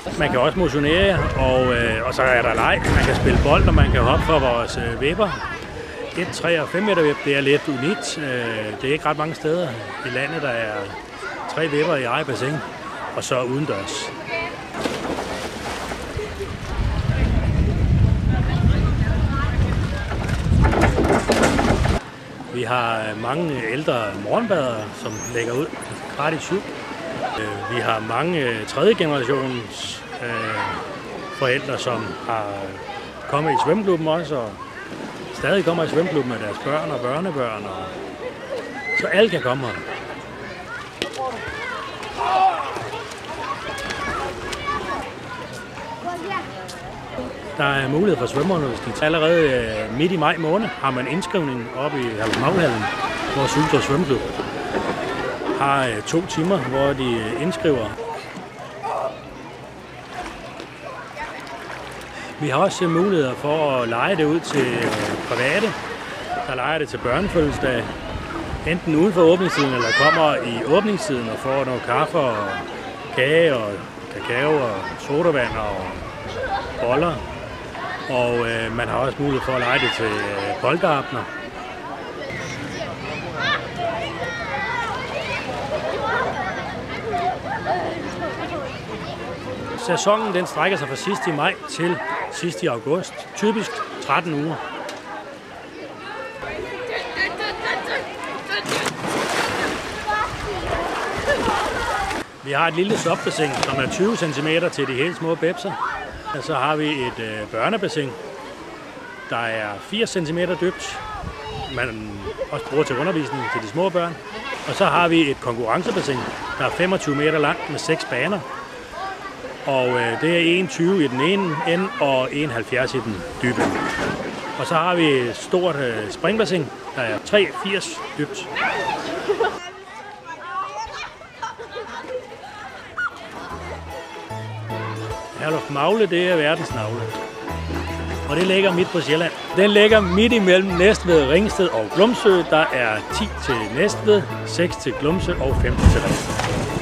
Man kan også motionere, og så er der leg. Man kan spille bold, og man kan hoppe fra vores vipper. 1, 3 og 5 meter vip, det er lidt unikt. Det er ikke ret mange steder i landet, der er 3 vipper i eget bassin, og så udendørs. Vi har mange ældre morgenbadere, som lægger ud gratis cykel. Vi har mange 3. generations forældre, som har kommet i svømmeklubben også, og stadig kommer i svømmeklubben med deres børn og børnebørn. Så alle kan komme her. Der er mulighed for svømmeundervisning. Allerede midt i maj måned har man indskrivning oppe i Herlufmaglhallen, hvor Sultor Svømmeklub har 2 timer, hvor de indskriver. Vi har også muligheder for at leje det ud til private, der lejer det til børnefødselsdag, enten uden for åbningstiden eller kommer i åbningstiden og får noget kaffe og kage og kakao og sodavand og boller. Og man har også mulighed for at leje det til polteraftener. Sæsonen den strækker sig fra sidst i maj til sidst i august. Typisk 13 uger. Vi har et lille softbassin, som er 20 cm til de helt små bebser. Og så har vi et børnebassin, der er 80 cm dybt. Man også bruger til undervisning til de små børn. Og så har vi et konkurrencebassin, der er 25 meter langt med 6 baner. Og det er 1,20 i den ene ende og 1,70 i den dybe. Og så har vi et stort springbassin, der er 3,80 dybt. Herlufmagle, det er verdens navle. Og det ligger midt på Sjælland. Den ligger midt imellem Næstved, Ringsted og Glumsø. Der er 10 til Næstved, 6 til Glumsø og 15 til Ringsted.